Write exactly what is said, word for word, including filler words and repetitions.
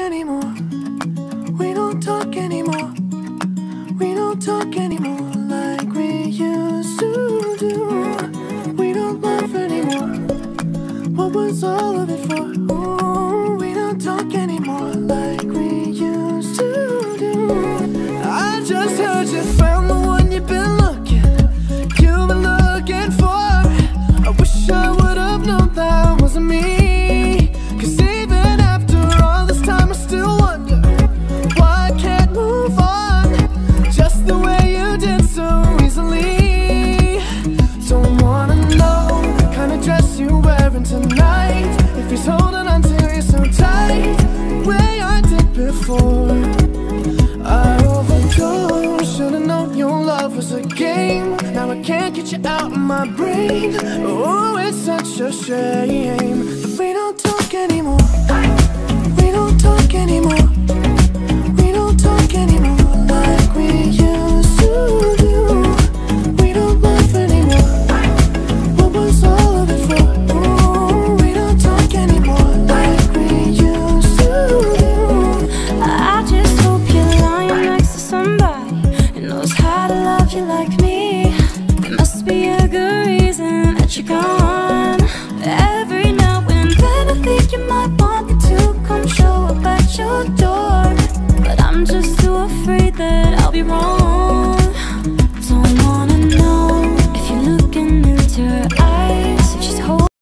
Anymore, we don't talk anymore. We don't talk anymore like we used to do. We don't laugh anymore. What was all of it for? Ooh, we don't talk anymore like we used to do. I just heard you found the one you've been looking, you've been looking for. I wish I would have known that wasn't me. Cause even after all this time I still wonder why I can't move on just the way you did so easily. Don't wanna know the kind of dress you're wearing tonight, if he's holding on to you so tight the way I did before. I overdosed, should've known your love was a game. Now I can't get you out of my brain. Oh, it's such a shame that we don't talk anymore. We don't talk anymore. We don't talk anymore like we used to do. We don't laugh anymore. What was all of it for? Ooh, we don't talk anymore like we used to do. I just hope you're lying next to somebody who knows how to love you like me. There must be a good reason that you're gone.